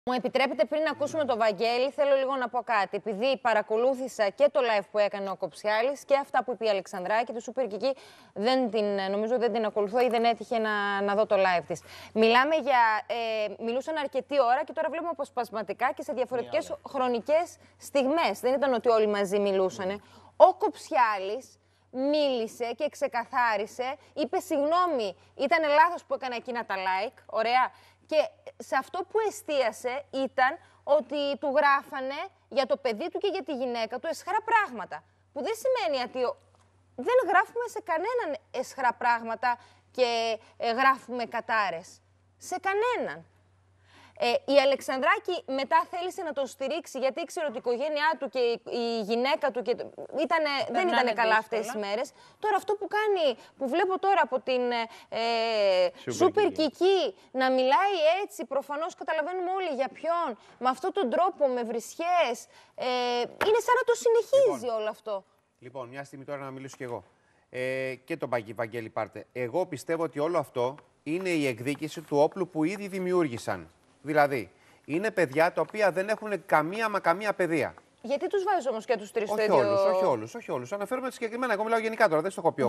Μου επιτρέπετε πριν να ακούσουμε τον Βαγγέλη, θέλω λίγο να πω κάτι. Επειδή παρακολούθησα και το live που έκανε ο Κοψιάλης και αυτά που είπε η Αλεξανδράκη, του Super Kiki, νομίζω δεν την ακολουθώ ή δεν έτυχε να δω το live της. Μιλούσαν αρκετή ώρα και τώρα βλέπουμε αποσπασματικά και σε διαφορετικές χρονικές στιγμές. Δεν ήταν ότι όλοι μαζί μιλούσανε. Ο Κοψιάλης μίλησε και ξεκαθάρισε, είπε συγγνώμη, ήταν λάθος που έκανα εκείνα τα like, ωραία. Και σε αυτό που εστίασε ήταν ότι του γράφανε για το παιδί του και για τη γυναίκα του εσχρά πράγματα. Που δεν σημαίνει ότι δεν γράφουμε σε κανέναν εσχρά πράγματα και γράφουμε κατάρες. Σε κανέναν. Η Αλεξανδράκη μετά θέλησε να τον στηρίξει γιατί ήξερε ότι η οικογένειά του και η γυναίκα του δεν ήταν καλά αυτές τις μέρες. Τώρα αυτό που κάνει, που βλέπω τώρα από την Super Kiki να μιλάει έτσι, προφανώς καταλαβαίνουμε όλοι για ποιον, με αυτόν τον τρόπο, με βρισιές, είναι σαν να το συνεχίζει όλο αυτό. Λοιπόν, μια στιγμή τώρα να μιλήσω κι εγώ. Και τον Βαγγέλη πάρτε. Εγώ πιστεύω ότι όλο αυτό είναι η εκδίκηση του όπλου που ήδη δημιούργησαν. Δηλαδή, είναι παιδιά τα οποία δεν έχουν καμία παιδεία. Γιατί τους βάζεις όμως και τους τρεις στο ίδιο? Όχι όλους. Αναφέρομαι συγκεκριμένα. Εγώ μιλάω γενικά τώρα, δεν στο έχω πει ο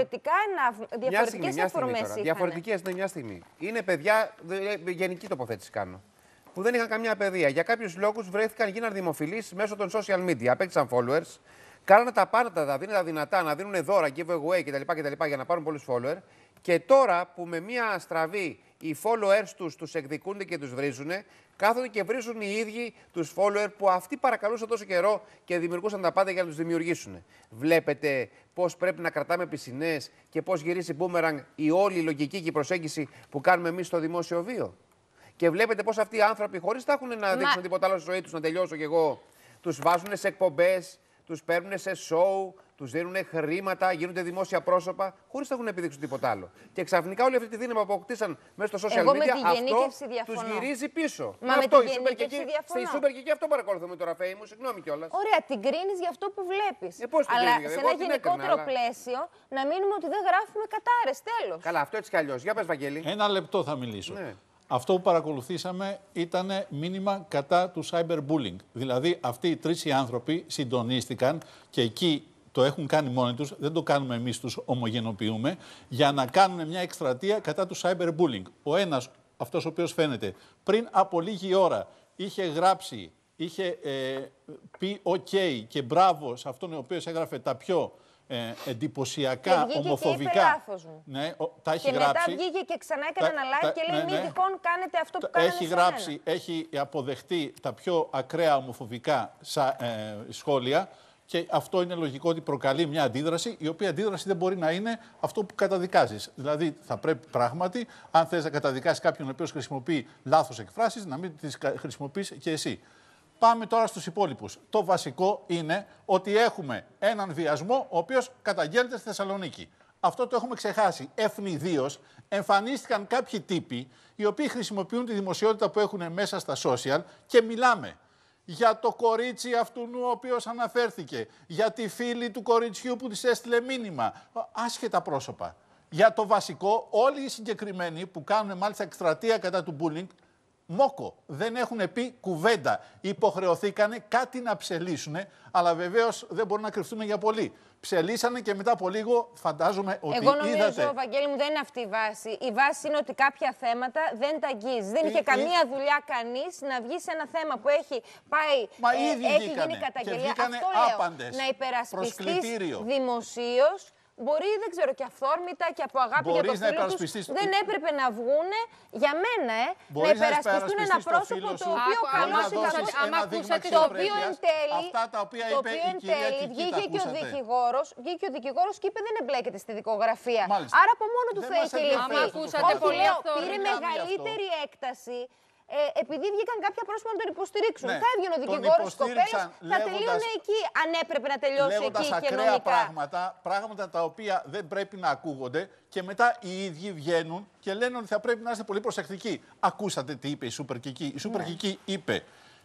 Διαφορετικές αφορμές είχαν. Διαφορετικές, ναι, μια στιγμή. Είναι παιδιά, γενική τοποθέτηση κάνω, που δεν είχαν καμία παιδεία. Για κάποιους λόγους βρέθηκαν, γίναν δημοφιλείς μέσω των social media. Απέκτησαν followers, κάνανε τα πάντα, τα δίνουν τα δυνατά, να δίνουν δώρα, giveaway κτλ. Για να πάρουν πολλούς followers. Και τώρα που με μια στραβή οι followers τους εκδικούνται και τους βρίζουν, κάθονται και βρίζουν οι ίδιοι τους followers που αυτοί παρακαλούσαν τόσο καιρό και δημιουργούσαν τα πάντα για να τους δημιουργήσουν. Βλέπετε πώς πρέπει να κρατάμε πισινές και πώς γυρίζει boomerang η όλη η λογική και η προσέγγιση που κάνουμε εμείς στο δημόσιο βίο. Και βλέπετε πώς αυτοί οι άνθρωποι, χωρίς να έχουν να δείξουν τίποτα άλλο στη ζωή τους, να τελειώσω κι εγώ, τους βάζουν σε εκπομπές, τους παίρνουν σε show, τους δίνουν χρήματα, γίνονται δημόσια πρόσωπα, χωρίς να έχουν επιδείξει τίποτα άλλο. Και ξαφνικά όλη αυτή τη δύναμη που αποκτήσαν μέσα στο social media, αυτό τους γυρίζει πίσω. Μα αυτό η Super Kiki στη Super Kiki αυτό παρακολουθούμε τώρα, Φέη μου, συγγνώμη κιόλας. Ωραία, την κρίνεις για αυτό που βλέπεις. Πώς την αλλά κρίνεις, σε ένα γενικότερο πλαίσιο να μείνουμε ότι δεν γράφουμε κατάρες, τέλος. Καλά, αυτό έτσι κι αλλιώς. Για πες, Βαγγέλη. Ένα λεπτό θα μιλήσω. Ναι. Αυτό που παρακολουθήσαμε ήταν μήνυμα κατά του cyberbullying. Δηλαδή, αυτοί οι τρεις άνθρωποι συντονίστηκαν και εκεί το έχουν κάνει μόνοι τους, δεν το κάνουμε εμείς, τους ομογενοποιούμε, για να κάνουν μια εκστρατεία κατά του cyberbullying. Ο ένας, αυτός ο οποίος φαίνεται, πριν από λίγη ώρα είχε γράψει, είχε πει OK και μπράβο σε αυτόν ο οποίος έγραφε τα πιο εντυπωσιακά, ομοφοβικά. Και λάθος μου. Ναι, τα έχει και γράψει. Μετά βγήκε και ξανά έκανε ένα live και λέει μη τυχόν κάνετε αυτό που κάνετε. Έχει γράψει, έχει αποδεχτεί τα πιο ακραία ομοφοβικά σχόλια και αυτό είναι λογικό ότι προκαλεί μια αντίδραση, η οποία αντίδραση δεν μπορεί να είναι αυτό που καταδικάζεις. Δηλαδή θα πρέπει πράγματι, αν θες να καταδικάσεις κάποιον ο οποίος χρησιμοποιεί λάθος εκφράσεις, να μην τις χρησιμοποιείς και εσύ. Πάμε τώρα στους υπόλοιπους. Το βασικό είναι ότι έχουμε έναν βιασμό ο οποίος καταγγέλλεται στη Θεσσαλονίκη. Αυτό το έχουμε ξεχάσει. Ευνηδίως εμφανίστηκαν κάποιοι τύποι οι οποίοι χρησιμοποιούν τη δημοσιότητα που έχουν μέσα στα social και μιλάμε για το κορίτσι αυτού ο οποίος αναφέρθηκε, για τη φίλη του κοριτσιού που της έστειλε μήνυμα. Άσχετα πρόσωπα. Για το βασικό, όλοι οι συγκεκριμένοι που κάνουν μάλιστα εκστρατεία κατά του bullying, μόκο, δεν έχουν πει κουβέντα. Υποχρεωθήκανε κάτι να ψελίσουνε, αλλά βεβαίως δεν μπορούν να κρυφτούν για πολύ. Ψελίσανε και μετά από λίγο φαντάζομαι ότι εγώ νομίζω, Βαγγέλη μου, δεν είναι αυτή η βάση. Η βάση είναι ότι κάποια θέματα δεν τα αγγίζει. Δεν είχε καμία δουλειά κανείς να βγει σε ένα θέμα που έχει πάει, έχει γίνει καταγγελία. Αυτό λέω, να υπερασπιστείς δημοσίως. Μπορεί, δεν ξέρω, και αυθόρμητα και από αγάπη για το φίλο τους, δεν έπρεπε να βγούνε, για μένα, να υπερασπιστούν ένα πρόσωπο το οποίο καλώς το οποίο εν τέλει βγήκε και ο δικηγόρος και είπε δεν εμπλέκεται στη δικογραφία. Άρα από μόνο του θα είχε λυθεί. Όχι, λέω, πήρε μεγαλύτερη έκταση. Επειδή βγήκαν κάποια πρόσωπα να τον υποστηρίξουν. Θα έβγαινε ο δικηγόρος στο τέλος, θα τελείωνε εκεί, αν έπρεπε να τελειώσει εκεί και νομικά. Πράγματα τα οποία δεν πρέπει να ακούγονται και μετά οι ίδιοι βγαίνουν και λένε ότι θα πρέπει να είστε πολύ προσεκτικοί. Ακούσατε τι είπε η Super Kiki. Η Super Kiki είπε,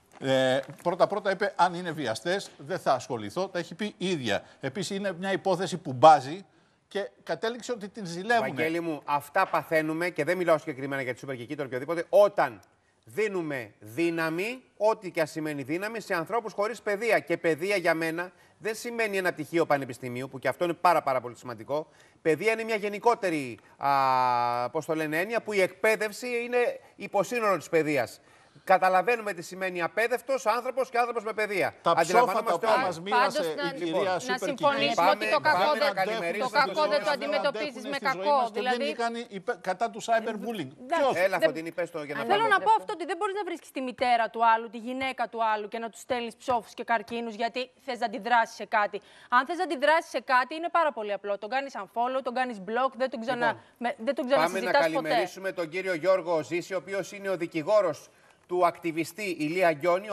πρώτα είπε αν είναι βιαστές δεν θα ασχοληθώ, τα έχει πει η ίδια. Επίσης είναι μια υπόθεση που μπάζει και κατέληξε ότι την ζηλεύουν. Βαγγέλη μου, αυτά παθαίνουμε και δεν μιλάω συγκεκριμένα για τη Super Kiki ή οποιοδήποτε, όταν δίνουμε δύναμη, ό,τι και ας σημαίνει δύναμη, σε ανθρώπους χωρίς παιδεία. Και παιδεία για μένα δεν σημαίνει ένα πτυχίο πανεπιστημίου, που και αυτό είναι πάρα πολύ σημαντικό. Παιδεία είναι μια γενικότερη έννοια, που η εκπαίδευση είναι υποσύνολο της παιδείας. Καταλαβαίνουμε τι σημαίνει απέδευτος άνθρωπος και άνθρωπος με παιδεία. Τα ψόφα τα οποία μας μοίρασε η κυρία να Σούπερ συμφωνήσουμε ότι το κακό δεν το αντιμετωπίζεις με κακό. Δηλαδή, δεν κάνει κατά του cyberbullying. Έλα, Φωτεινή, πες το για να Θέλω να πω αυτό, ότι δεν μπορείς να βρίσκεις τη μητέρα του άλλου, τη γυναίκα του άλλου και να του στέλνεις ψόφους και καρκίνους γιατί θες να αντιδράσεις σε κάτι. Αν θες να αντιδράσεις σε κάτι, είναι πάρα πολύ απλό. Τον κάνεις unfollow, τον κάνεις block, δεν τον ξανασυζητάς ποτέ. Πάμε να καλημερίσουμε τον κύριο Γιώργο Ζήση, ο οποίος είναι ο δικηγόρος του ακτιβιστή Ηλία Γκιόνη.